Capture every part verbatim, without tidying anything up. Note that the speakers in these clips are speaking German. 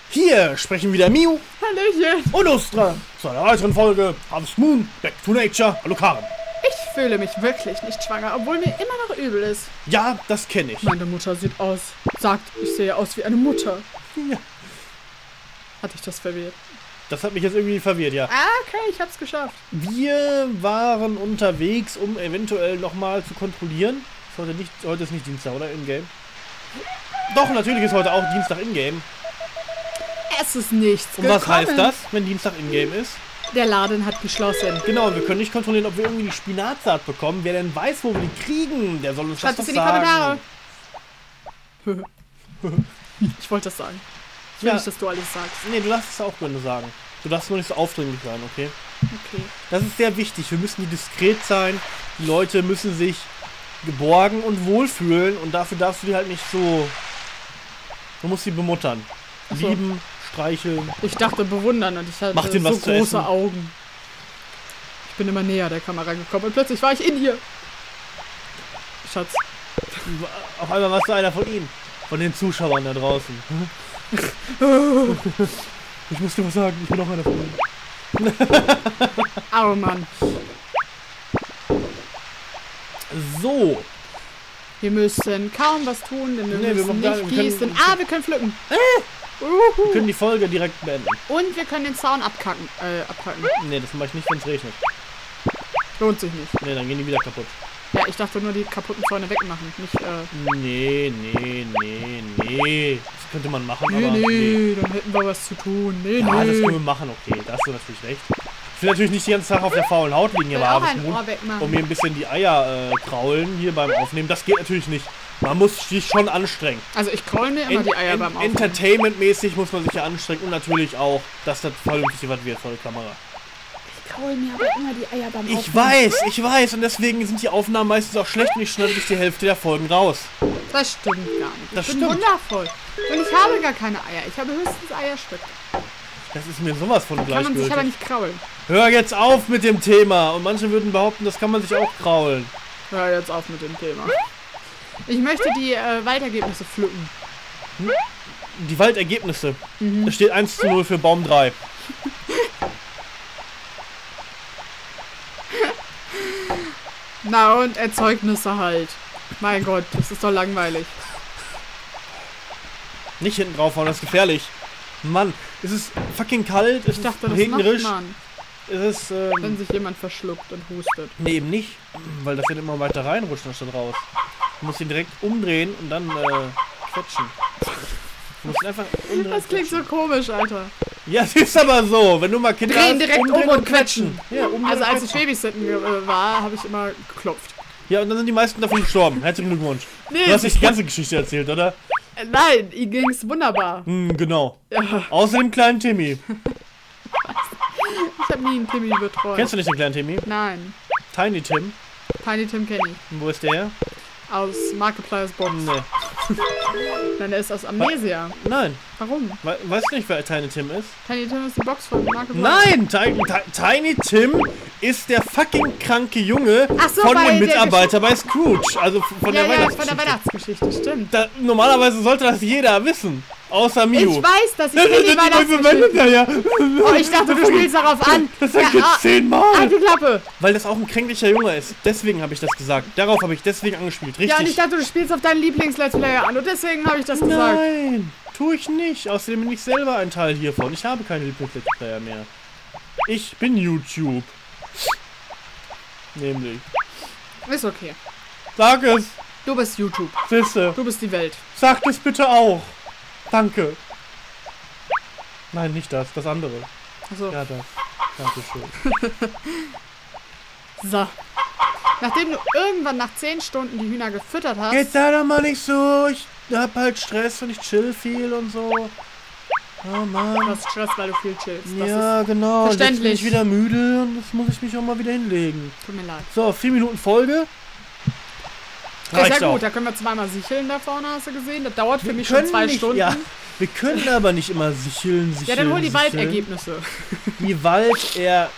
Hier sprechen wieder Miu Hallöchen. und Lustra zu einer weiteren Folge Harvest Moon Back to Nature. Hallo Karen. Ich fühle mich wirklich nicht schwanger, obwohl mir immer noch übel ist. Ja, das kenne ich. Meine Mutter sieht aus, sagt, ich sehe aus wie eine Mutter. Ja. Hat dich das verwirrt? Das hat mich jetzt irgendwie verwirrt, ja. Ah, okay, ich hab's geschafft. Wir waren unterwegs, um eventuell nochmal zu kontrollieren. Ist heute, nicht, heute ist nicht Dienstag, oder? In-game? Doch, natürlich ist heute auch Dienstag in-game. Es ist nichts Und was gekommen. heißt das, wenn Dienstag in-game ist? Der Laden hat geschlossen. Genau, wir können nicht kontrollieren, ob wir irgendwie die Spinatsaat bekommen. Wer denn weiß, wo wir die kriegen, der soll uns Schreibt das es doch in die sagen. Kommentare. Ich wollte das sagen. Ich will Ja. nicht, dass du alles sagst. Nee, du darfst es auch gerne sagen. Du darfst nur nicht so aufdringlich sein, okay? Okay. Das ist sehr wichtig. Wir müssen hier diskret sein. Die Leute müssen sich geborgen und wohlfühlen. Und dafür darfst du die halt nicht so... Du musst sie bemuttern. Ach so. Lieben, streicheln. Ich dachte bewundern und ich hatte Mach denen so was zu große essen. Augen. Ich bin immer näher der Kamera gekommen und plötzlich war ich in ihr. Schatz. Auf einmal warst du einer von ihnen. Von den Zuschauern da draußen. Ich muss dir was sagen. Ich bin auch einer von ihnen. Oh Mann. So. Wir müssen kaum was tun, denn wir Nee, wir müssen machen nicht gar nicht. Wir gießen. können- Ah, wir können pflücken. Wir Uhu. können die Folge direkt beenden. Und wir können den Zaun abkacken. Äh, abkacken. Nee, das mache ich nicht, wenn es regnet. Lohnt sich nicht. Nee, dann gehen die wieder kaputt. Ja, ich dachte nur die kaputten Zäune wegmachen. Nicht, äh. Nee, nee, nee, nee. Das könnte man machen, Nee, aber nee, nee. dann hätten wir was zu tun. Nee, Ja, nee. das können wir machen, okay. Da hast du natürlich recht. Ich will natürlich nicht den ganzen Tag auf der faulen Haut liegen hier will bei auch Harvest ein Moon Ohr wegmachen. und mir ein bisschen die Eier äh, kraulen hier beim Aufnehmen. Das geht natürlich nicht. Man muss sich schon anstrengen. Also ich kraul mir immer En die Eier en beim Aufnehmen. Entertainment-mäßig muss man sich ja anstrengen und natürlich auch, dass das vernünftig was wird vor der Kamera. Ich kraul mir aber immer die Eier beim Aufnehmen. Ich weiß, ich weiß und deswegen sind die Aufnahmen meistens auch schlecht und ich schneide bis die Hälfte der Folgen raus. Das stimmt gar nicht. Das ich bin stimmt. wundervoll. Und ich habe gar keine Eier. Ich habe höchstens Eierstöcke. Das ist mir sowas von Kann man sich gleichgültig. aber nicht kraulen. Hör jetzt auf mit dem Thema. Und manche würden behaupten, das kann man sich auch kraulen. Hör jetzt auf mit dem Thema. Ich möchte die äh, Waldergebnisse pflücken. Die Waldergebnisse. Mhm. Da steht eins zu null für Baum drei. Na und Erzeugnisse halt. Mein Gott, das ist doch langweilig. Nicht hinten draufhauen, das ist gefährlich. Mann, es ist fucking kalt, es Ich dachte, ist das regnerisch. macht man, Es ist, ähm, wenn sich jemand verschluckt und hustet. nee, eben nicht. Weil das wird immer weiter reinrutscht anstatt raus. Du musst ihn direkt umdrehen und dann, äh, quetschen. Du musst ihn einfach umdrehen. Das klingt so quetschen. komisch, Alter. Ja, es ist aber so. Wenn du mal Kinder Drehen hast, direkt um umdrehen und quetschen. Ja, umdrehen Also und als ich quetschen. Babysitten äh, war, habe ich immer geklopft. Ja, und dann sind die meisten davon gestorben. Herzlichen Glückwunsch. Nee, Du hast nicht die ganze Geschichte erzählt, oder? äh, nein, ihm ging's wunderbar. Hm, genau. Ja, Außer dem kleinen Timmy. ich habe nie einen Timmy betreut. Kennst du nicht den kleinen Timmy? Nein, Tiny Tim. Tiny Tim kenne ich. Und wo ist der? Aus Markiplier's Box. Nee. Nein, der ist aus Amnesia. Nein. Warum? We weißt du nicht, wer Tiny Tim ist? Tiny Tim ist die Box von Markiplier. Nein! Ti Ti Tiny Tim ist der fucking kranke Junge Ach so, von bei dem der Mitarbeiter bei Scrooge. Also von Ja, der ja, von Weihnachtsgeschichte. der Weihnachtsgeschichte, stimmt. Da, normalerweise sollte das jeder wissen. Außer Miu. Ich weiß das, ich kenne die Weihnachtsgeschichte. ja. Oh, ich dachte, du spielst darauf an. Das sag ich Ja, jetzt ah, zehnmal. Halt die Klappe. Weil das auch ein kränklicher Junge ist. Deswegen habe ich das gesagt. Darauf habe ich deswegen angespielt. Richtig. Ja, und ich dachte, du spielst auf deinen Lieblings-Let's Player an. Und deswegen habe ich das gesagt. Nein, tue ich nicht. Außerdem bin ich selber ein Teil hiervon. Ich habe keine Lieblings-Let's-Player mehr. Ich bin YouTube. Nämlich. Ist okay. Sag es, Du bist YouTube. Sisse. Du bist die Welt. Sag es bitte auch. Danke. Nein, nicht das. Das andere. Also, Ja, das. Dankeschön. so. Nachdem du irgendwann nach zehn Stunden die Hühner gefüttert hast, Jetzt sei doch mal nicht so. Ich hab halt Stress und ich chill viel und so. Oh du Mann. hast Stress, weil du viel chillst. Das Ja, genau. Jetzt bin verständlich. ich wieder müde und jetzt muss ich mich auch mal wieder hinlegen. ist, tut mir leid. So, vier Minuten Folge. Ist Reicht ja auch. gut, da können wir zweimal sicheln da vorne, hast du gesehen? Das dauert für Wir mich schon können zwei nicht, Stunden. Ja, wir können aber nicht immer sicheln, sicheln, Ja, dann hol die sicheln. Waldergebnisse. Die Wald, er...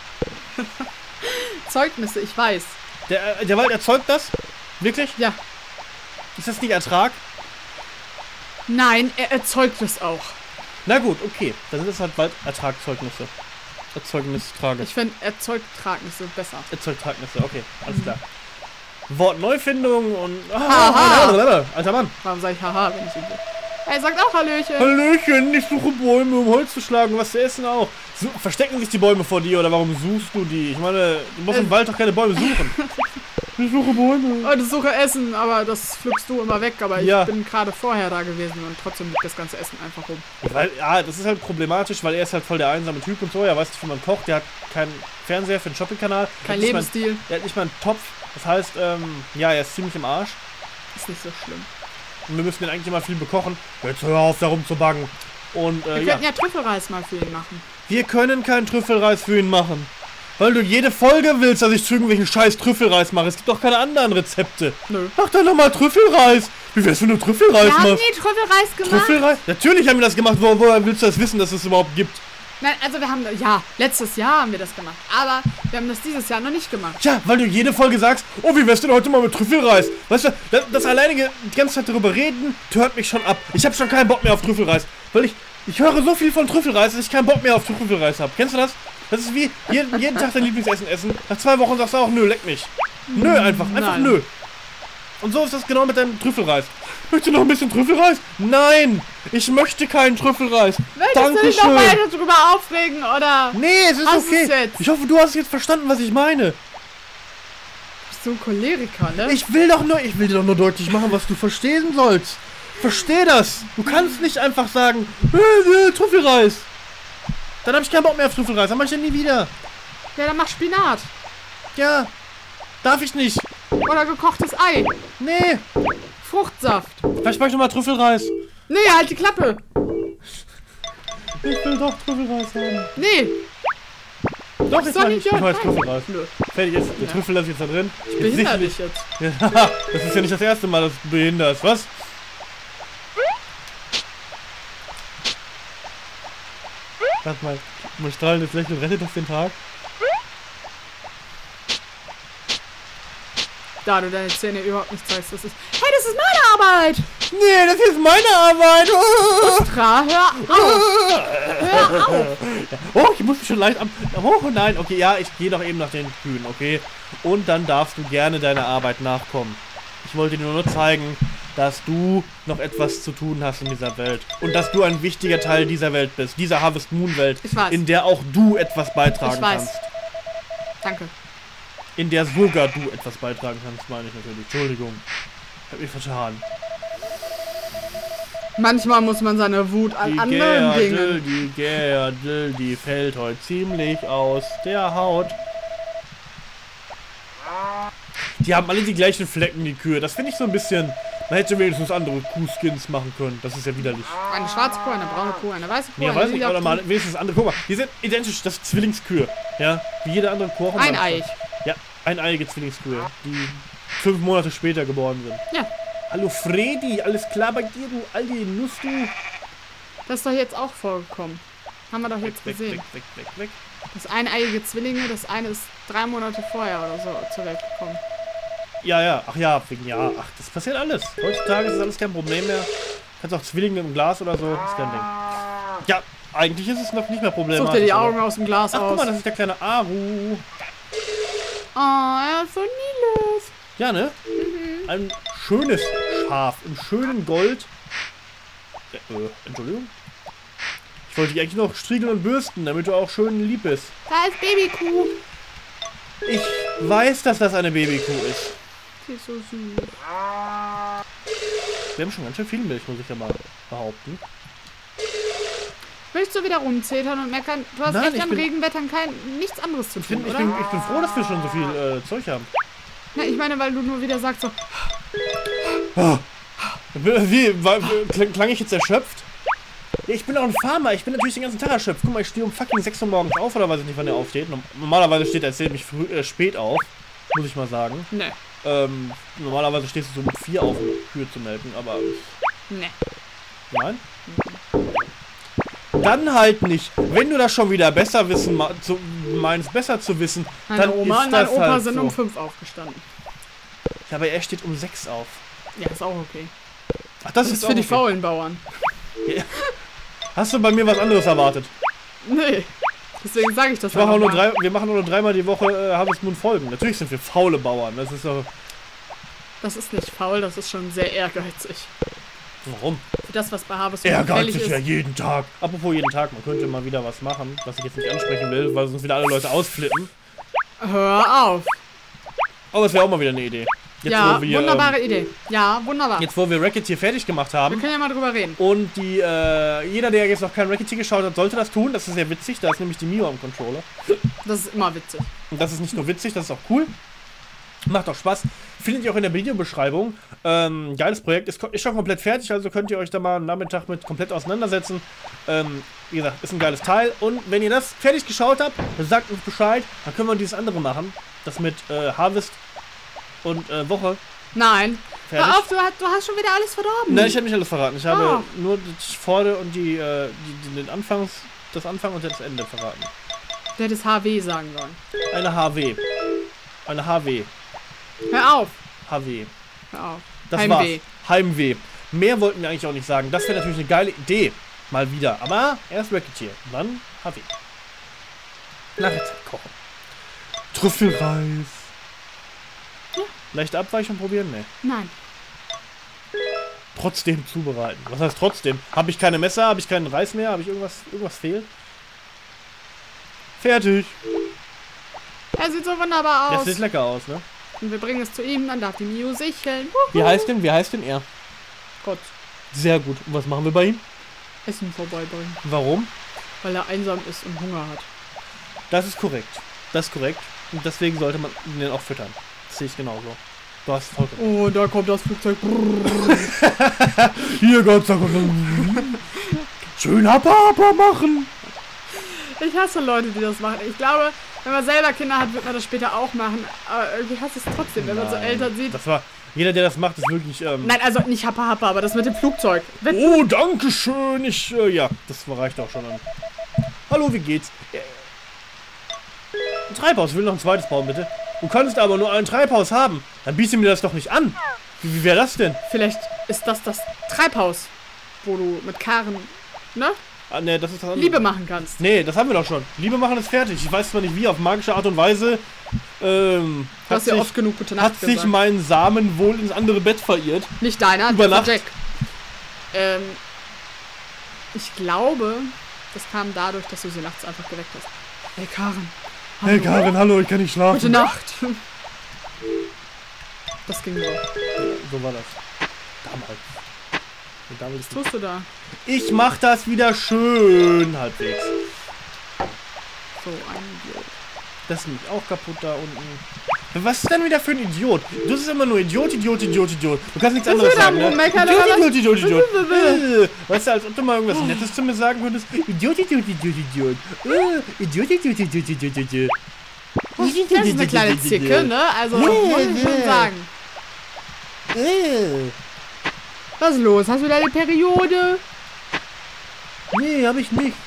Zeugnisse, ich weiß. Der, der Wald erzeugt das? Wirklich? Ja. Ist das nicht Ertrag? Nein, er erzeugt es auch. Na gut, okay. Dann sind es halt Waldertragzeugnisse. Erzeugnistrage. Ich finde Erzeugtragnisse besser. Erzeugtragnisse, okay. Alles mhm. klar. Wortneufindung und... Ah, Haha. alter Mann. Warum sag ich haha, wenn ich ihn will? Er sagt auch Hallöchen. Hallöchen, ich suche Bäume, um Holz zu schlagen, was zu essen auch. So, verstecken sich die Bäume vor dir oder warum suchst du die? Ich meine, du musst äh. im Wald doch keine Bäume suchen. Ich suche Bäume. Oh, ich suche Essen, aber das pflückst du immer weg. Aber ja. ich bin gerade vorher da gewesen und trotzdem liegt das ganze Essen einfach rum. Weil, ja, das ist halt problematisch, weil er ist halt voll der einsame Typ und so. Er weiß nicht, wie man kocht. Der hat keinen Fernseher für einen Shoppingkanal. Kein Lebensstil. Er hat nicht mal einen Topf. Das heißt, ähm, ja, er ist ziemlich im Arsch. Ist nicht so schlimm. Und wir müssen ihn eigentlich immer viel bekochen. Jetzt hör auf, da rumzubangen. Und, äh, wir ja. könnten ja Trüffelreis mal für ihn machen. Wir können keinen Trüffelreis für ihn machen. Weil du jede Folge willst, dass ich zu irgendwelchen scheiß Trüffelreis mache. Es gibt doch keine anderen Rezepte. Nö. Mach doch nochmal Trüffelreis. Wie wär's, wenn du Trüffelreis machst? Wir haben nie Trüffelreis gemacht. Trüffelreis? Natürlich haben wir das gemacht. Wo, woher willst du das wissen, dass es überhaupt gibt? Nein, also wir haben, ja, letztes Jahr haben wir das gemacht. Aber wir haben das dieses Jahr noch nicht gemacht. Ja, weil du jede Folge sagst, oh, wie wär's denn heute mal mit Trüffelreis? Weißt du, das, das alleinige, die ganze Zeit darüber reden, hört mich schon ab. Ich habe schon keinen Bock mehr auf Trüffelreis. Weil ich, ich höre so viel von Trüffelreis, dass ich keinen Bock mehr auf Trüffelreis habe. Kennst du das? Das ist wie jeden, jeden Tag dein Lieblingsessen essen. Nach zwei Wochen sagst du auch, nö, leck mich. Nö, einfach, einfach Nein. nö. Und so ist das genau mit deinem Trüffelreis. Möchtest du noch ein bisschen Trüffelreis? Nein, ich möchte keinen Trüffelreis. Möchtest Dankeschön. du dich noch weiter drüber aufregen, oder? Nee, es ist hast okay. Es jetzt? Ich hoffe, du hast jetzt verstanden, was ich meine. Bist du ein Choleriker, ne? Ich will doch nur, ich will dir doch nur deutlich machen, was du verstehen sollst. Versteh das. Du kannst nicht einfach sagen, äh, äh, Trüffelreis. Dann habe ich keinen Bock mehr auf Trüffelreis. Dann mach ich den nie wieder. Ja, dann mach Spinat. Ja. Darf ich nicht. Oder gekochtes Ei. Nee. Fruchtsaft. Vielleicht mach ich nochmal Trüffelreis. Nee, halt die Klappe. Ich will doch Trüffelreis haben. Nee. Doch, ich mach, ich mach jetzt Trüffelreis. Nö. Fertig ist. Der ja. Trüffel lasse ich jetzt da drin. Ich behindere dich jetzt. Ja, das ist ja nicht das erste Mal, dass du behinderst. Was? Warte mal, mein strahlendes Lächeln rettet das den Tag? Da du deine Zähne überhaupt nicht zeigst, das ist... Hey, das ist meine Arbeit! Nee, das ist meine Arbeit! Ostra, hör auf! Hör auf! Oh, ich muss mich schon leicht am... Oh nein, okay, ja, ich gehe doch eben nach den Kühen, okay? Und dann darfst du gerne deiner Arbeit nachkommen. Ich wollte dir nur zeigen, dass du noch etwas zu tun hast in dieser Welt. Und dass du ein wichtiger Teil dieser Welt bist. Dieser Harvest Moon Welt. Ich weiß. In der auch du etwas beitragen ich weiß. kannst. Danke. In der sogar du etwas beitragen kannst, meine ich natürlich. Entschuldigung. Ich hab mich vertan. Manchmal muss man seine Wut an die anderen Gerdel, Dingen... Die Gerdel, die fällt heute ziemlich aus der Haut. Die haben alle die gleichen Flecken, die Kühe. Das finde ich so ein bisschen... Man hätte wenigstens andere Kuhskins machen können. Das ist ja widerlich. Eine schwarze Kuh, eine braune Kuh, eine weiße Kuh, ja, eine weiß ich, oder mal wenigstens andere. Guck mal, die sind identisch. Das sind Zwillingskühe. Ja, wie jede andere Kuh auch im Eineig. Ja, eineiige Zwillingskühe, die fünf Monate später geboren sind. Ja. Hallo Freddy, alles klar bei dir, du alte Nuss, du? Das ist doch jetzt auch vorgekommen. Haben wir doch jetzt weg, gesehen. Weg, weg, weg, weg. Das eineiige Zwillinge, das eine ist drei Monate vorher oder so zur Welt gekommen. Ja, ja, ach ja, wegen ja, ach, das passiert alles. Heutzutage ist das alles kein Problem mehr. Kannst auch Zwillinge im Glas oder so, ist kein Ding. Ja, eigentlich ist es noch nicht mehr problematisch. Such dir die Augen aus dem Glas ach, aus. Guck mal, das ist der kleine Aru. Oh, er ist so niedlich. Ja, ne? Mhm. Ein schönes Schaf im schönen Gold. Äh, äh, Entschuldigung. Ich wollte dich eigentlich noch striegeln und bürsten, damit du auch schön lieb bist. Da ist Babykuh. Ich weiß, dass das eine Babykuh ist. Die ist so süß. Wir haben schon ganz schön viel Milch, muss ich ja mal behaupten. Willst du wieder rumzetern und meckern? Du hast Nein, echt an bin, Regenwettern kein, nichts anderes zu ich tun, bin, ich oder? bin, ich bin froh, dass wir schon so viel äh, Zeug haben. Na, ich meine, weil du nur wieder sagst so... Wie, war, klang, klang ich jetzt erschöpft? Ja, ich bin auch ein Farmer, ich bin natürlich den ganzen Tag erschöpft. Guck mal, ich stehe um fucking sechs Uhr morgens auf, oder weiß ich nicht, wann er aufsteht. Normalerweise steht er ziemlich früh, äh, spät auf, muss ich mal sagen. Ne. Ähm, normalerweise stehst du so um vier auf, um Kühe zu melken, aber... Ne. Nein? Dann halt nicht. Wenn du das schon wieder besser wissen zu, meinst, besser zu wissen, meine dann Oma ist und das mein Opa halt sind so. um fünf aufgestanden. Ja, aber er steht um sechs auf. Ja, ist auch okay. Ach, das, Das ist ist für auch die okay. faulen Bauern. Ja. Hast du bei mir was anderes erwartet? Nee. Deswegen sage ich das Ich mach auch nur mal. drei, wir machen nur dreimal die Woche äh, Harvest Moon Folgen. Natürlich sind wir faule Bauern. Das ist doch... Das ist nicht faul, das ist schon sehr ehrgeizig. Warum? Für das, was bei Harvest Moon fällig Ehrgeizig ist. ja jeden Tag. Apropos jeden Tag, man könnte mal wieder was machen, was ich jetzt nicht ansprechen will, weil sonst wieder alle Leute ausflippen. Hör auf. Aber es wäre auch mal wieder eine Idee. Jetzt, ja, wo wir, wunderbare ähm, Idee. Ja, wunderbar. Jetzt, wo wir Racketeer fertig gemacht Wir haben können ja mal drüber reden. und die, äh, jeder, der jetzt noch kein Racketeer geschaut hat, sollte das tun. Das ist sehr witzig, da ist nämlich die Mio am Controller. Das ist immer witzig. Und das ist nicht nur witzig, das ist auch cool. Macht auch Spaß. Findet ihr auch in der Videobeschreibung. Ähm, geiles Projekt. Ist, ist schon komplett fertig, also könnt ihr euch da mal am Nachmittag mit komplett auseinandersetzen. Ähm, wie gesagt, ist ein geiles Teil. Und wenn ihr das fertig geschaut habt, dann sagt uns Bescheid. Dann können wir dieses andere machen. Das mit äh, Harvest und äh, Woche. Nein. Fertig. Hör auf, du hast, du hast schon wieder alles verdorben. Nein, ich habe nicht alles verraten. Ich habe Ah. nur das Vorder- und die, äh, die, die, den Anfangs, das Anfang und das Ende verraten. Du hättest H W sagen sollen. Eine H W. Eine H W. Hör auf. H W. Hör auf. Das Heimweh. war's. Heimweh. Mehr wollten wir eigentlich auch nicht sagen. Das wäre natürlich eine geile Idee. Mal wieder. Aber erst Racketeer. Und dann H W. Nach Rezept kochen. Trüffelreis. Ja. Leichte Abweichung probieren? Nee. Nein. Trotzdem zubereiten. Was heißt trotzdem? Habe ich keine Messer? Habe ich keinen Reis mehr? Habe ich irgendwas, irgendwas fehlt? Fertig. Er sieht so wunderbar Das aus. sieht lecker aus, ne? Und wir bringen es zu ihm, dann darf die Mio sicheln. Wie heißt denn? Wie heißt denn er? Gott. Sehr gut. Und was machen wir bei ihm? Essen vorbeibringen. Warum? Weil er einsam ist und Hunger hat. Das ist korrekt. Das ist korrekt. Und deswegen sollte man ihn auch füttern. Das sehe ich genauso. Du hast vollkommen. Oh, da kommt das Flugzeug. Hier, Gott sei Dank. Schön Papa machen. Ich hasse Leute, die das machen. Ich glaube, wenn man selber Kinder hat, wird man das später auch machen. Aber irgendwie hasse ich es trotzdem, wenn man so Nein. Eltern sieht. Das war. Jeder, der das macht, ist wirklich. Ähm, Nein, also nicht Happa Happa, aber das mit dem Flugzeug. Wenn oh, danke schön. Ich. Äh, ja, das reicht auch schon an. Hallo, wie geht's? Äh, Ein Treibhaus. Ich will noch ein zweites bauen, bitte. Du kannst aber nur ein Treibhaus haben. Dann biete mir das doch nicht an. Wie, wie wäre das denn? Vielleicht ist das das Treibhaus, wo du mit Karen, ne? Ah, ne, das ist das andere. Liebe machen kannst. Nee, das haben wir doch schon. Liebe machen ist fertig. Ich weiß zwar nicht wie, auf magische Art und Weise. Ähm, Du hat hast ja sich, oft genug gute hat Nacht sich gesagt. mein Samen wohl ins andere Bett verirrt. Nicht deiner, Über der von Nacht. Jack. Ähm, ich glaube, das kam dadurch, dass du sie nachts einfach geweckt hast. Hey Karen. Hey Karin, hallo, ich kann nicht schlafen. Gute Nacht. Das ging so. So war das. Damals. Und damals Was tust du da? ich mach das wieder schön, halbwegs. So ein Idiot. Das ist nämlich auch kaputt da unten. Was ist denn wieder für ein Idiot? Du bist immer nur Idiot, Idiot, Idiot, Idiot. Du kannst nichts Was anderes will sagen, da ne? rummeckern, Idiot, oder was? Idiot, Idiot, Idiot. Äh, Weißt du, als ob du mal irgendwas Nettes zu mir sagen würdest. Idiot, Idiot, Idiot, Idiot. Äh, Idiot, Idiot, Idiot, Idiot, Idiot. Das ist eine kleine Zicke, ne? Also, muss ich schon sagen. Äh, Was ist los? Hast du da eine Periode? Nee, hab ich nicht.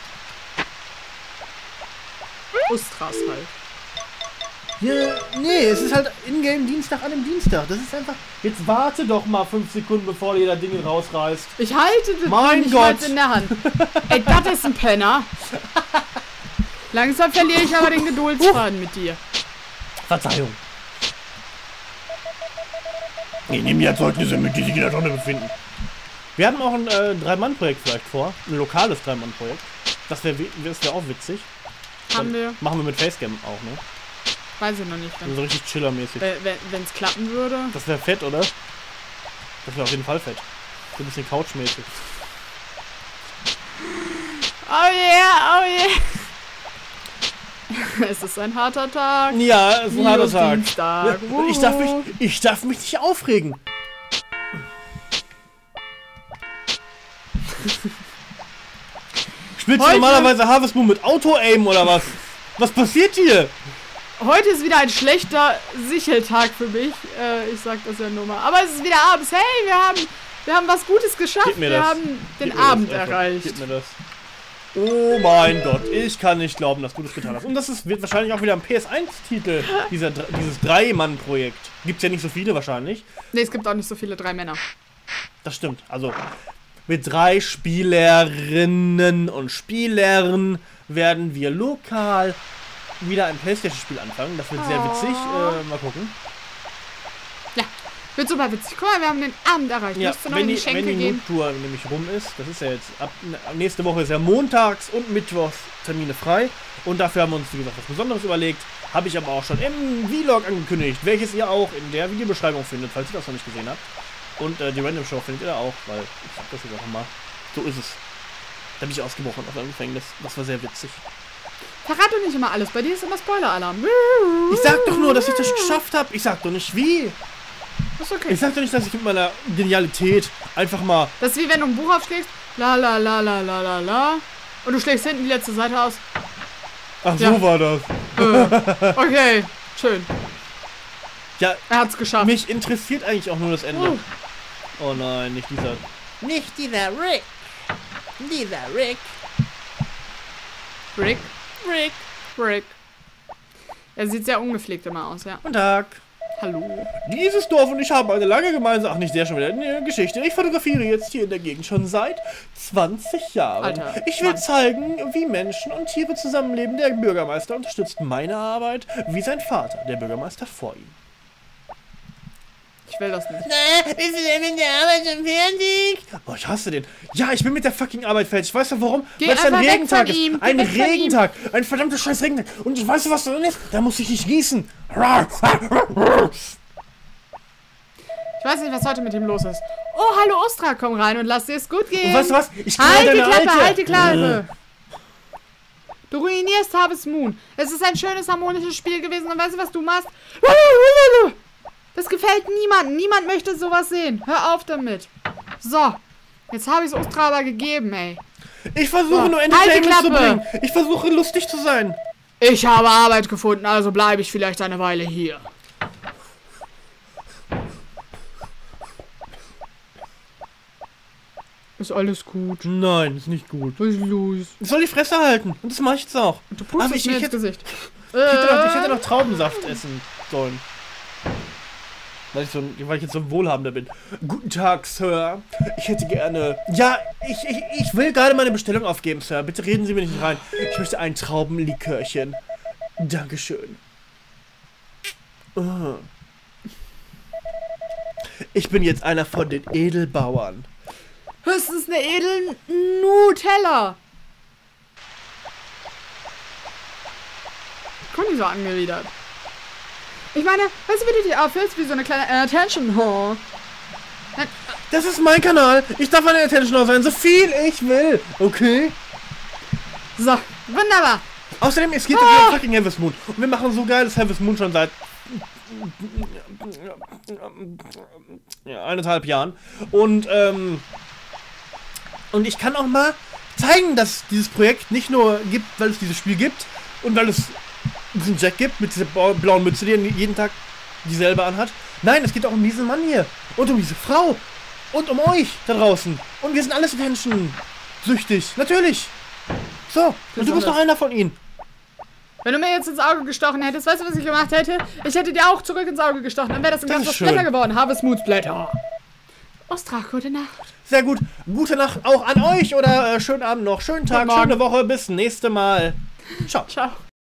Ustras halt. Ja, nee, es ist halt Ingame Dienstag an einem Dienstag. Das ist einfach. Jetzt warte doch mal fünf Sekunden, bevor jeder Dinge rausreißt. Ich halte das Mein nicht Gott. mal in der Hand. Ey, das ist ein Penner. Langsam verliere ich aber den Geduldsfaden mit dir. Verzeihung. Ich nehme jetzt Zeugnisse mit, die sich in der Tonne befinden. Wir hatten auch ein äh, Drei-Mann-Projekt vielleicht vor. Ein lokales Drei-Mann-Projekt. Das wäre das wär auch witzig. Haben wir. Machen wir mit Facecam auch, ne? Weiß ich noch nicht. So richtig chillermäßig. Wenn es klappen würde. Das wäre fett, oder? Das wäre auf jeden Fall fett. So ein bisschen couchmäßig. Oh yeah, oh yeah. Es ist ein harter Tag. Ja, es ist ein harter Tag. Dienstag. Ja, ich, darf mich, ich darf mich nicht aufregen. Spielst du Heute- normalerweise Harvest Moon mit Auto-Aim oder was? Was passiert hier? Heute ist wieder ein schlechter Sicheltag für mich. Äh, ich sag das ja nur mal. Aber es ist wieder abends. Hey, wir haben, wir haben was Gutes geschafft. Gib mir wir das. haben den Gib mir Abend das einfach. erreicht. Gib mir das. Oh mein Gott, ich kann nicht glauben, dass du das getan hast. Und das ist, wird wahrscheinlich auch wieder ein P S eins Titel, dieser, dieses Drei-Mann-Projekt. Gibt's ja nicht so viele wahrscheinlich. Nee, es gibt auch nicht so viele drei Männer. Das stimmt. Also, mit drei Spielerinnen und Spielern werden wir lokal wieder ein PlayStation-Spiel anfangen. Das wird sehr Oh. witzig. Äh, mal gucken. Ja, wird super witzig. Guck mal, wir haben den Abend erreicht. Ja, Müsste noch wenn in die die, Schenke wenn die gehen. Noob-Tour nämlich rum ist, das ist ja jetzt, ab nächste Woche ist ja montags und mittwochs Termine frei. Und dafür haben wir uns, wie gesagt, was Besonderes überlegt. Habe ich aber auch schon im Vlog angekündigt, welches ihr auch in der Videobeschreibung findet, falls ihr das noch nicht gesehen habt. Und äh, die Random Show findet ihr da auch, weil ich sag das jetzt auch immer. So ist es. Da bin ich ausgebrochen aus einem Gefängnis. Das war sehr witzig. Verrat doch nicht immer alles. Bei dir ist immer Spoiler-Alarm. Ich sag doch nur, dass ich das geschafft habe. Ich sag doch nicht wie. Das ist okay. Ich sag doch nicht, dass ich mit meiner Genialität einfach mal... Das ist wie wenn du ein Buch aufschlägst. La la la la la la la. Und du schlägst hinten die letzte Seite aus. Ach, Ja. so war das. Äh, okay, schön. Ja, Er hat's geschafft. mich interessiert eigentlich auch nur das Ende. Uh. Oh nein, nicht dieser... Nicht dieser Rick. Dieser Rick. Rick? Rick. Rick. Er sieht sehr ungepflegt immer aus, ja. Guten Tag. Hallo. Dieses Dorf und ich haben eine lange gemeinsame... Ach, nicht der schon wieder eine Geschichte. Ich fotografiere jetzt hier in der Gegend schon seit zwanzig Jahren. Alter, ich will Mann. zeigen, wie Menschen und Tiere zusammenleben. Der Bürgermeister unterstützt meine Arbeit, wie sein Vater, der Bürgermeister vor ihm. Ich will das nicht. Na, bist du denn mit der Arbeit schon fertig? Oh, ich hasse den. Ja, ich bin mit der fucking Arbeit fertig. Weißt du warum? Geh Weil es ein einfach weg Regentag von ihm. ist. Geh Ein weg von ihm. Regentag. Ein verdammter scheiß Regentag. Und weißt du, was da drin ist? Da muss ich nicht gießen. Ich weiß nicht, was heute mit ihm los ist. Oh, hallo Ostra, komm rein und lass dir es gut gehen. Und weißt du was? Ich knall Halt die deine Klappe, Alte. halt die Klappe. Du ruinierst Harvest Moon. Es ist ein schönes, harmonisches Spiel gewesen und weißt du, was du machst? Das gefällt niemandem. Niemand möchte sowas sehen. Hör auf damit. So. Jetzt habe ich es Ostra aber gegeben, ey. Ich versuche So, nur halt die Entertainment zu Klappe. bringen. Ich versuche lustig zu sein. Ich habe Arbeit gefunden, also bleibe ich vielleicht eine Weile hier. Ist alles gut. Nein, ist nicht gut. Was ist los? Ich soll die Fresse halten. Und das mache ich jetzt auch. Du pustest Aber ich, mir ich, ins hätte, Gesicht. ich, hätte noch, ich Äh. hätte noch Traubensaft essen sollen. Weil ich, so ein, weil ich jetzt so ein Wohlhabender bin. Guten Tag, Sir. Ich hätte gerne... Ja, ich, ich, ich will gerade meine Bestellung aufgeben, Sir. Bitte reden Sie mir nicht rein. Ich möchte ein Traubenlikörchen. Dankeschön. Oh. Ich bin jetzt einer von den Edelbauern. Höchstens eine edlen Nutella. Komm nicht so angewidert. Ich meine, weißt du, wie du dich aufhältst wie so eine kleine Attention Whore? Das ist mein Kanal. Ich darf eine Attention sein, so viel ich will. Okay? So, wunderbar. Außerdem, es geht ah. um fucking Harvest Moon. Und wir machen so geiles Harvest Moon schon seit ja, eineinhalb Jahren. Und, ähm, und ich kann auch mal zeigen, dass dieses Projekt nicht nur gibt, weil es dieses Spiel gibt und weil es diesen Jack gibt mit dieser blauen Mütze, die er jeden Tag dieselbe anhat. Nein, es geht auch um diesen Mann hier und um diese Frau und um euch da draußen. Und wir sind alles Attention süchtig. Natürlich. So, und du bist doch einer von ihnen. Wenn du mir jetzt ins Auge gestochen hättest, weißt du, was ich gemacht hätte? Ich hätte dir auch zurück ins Auge gestochen. Dann wäre das ein Das ganzer ist schön. Splitter geworden. Harvest Moon Splitter. Ostra, gute Nacht. Sehr gut. Gute Nacht auch an euch oder äh, schönen Abend noch. Schönen Tag, Guten Morgen. schöne Woche. Bis nächste Mal. Ciao. Ciao.